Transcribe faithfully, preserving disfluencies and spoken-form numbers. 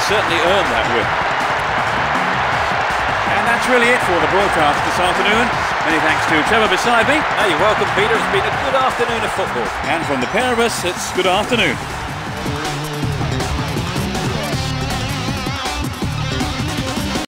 certainly earned that win. And that's really it for the broadcast this afternoon. Many thanks to Trevor beside me. Hey, you're welcome, Peter. It's been a good afternoon of football. And from the pair of us, it's good afternoon.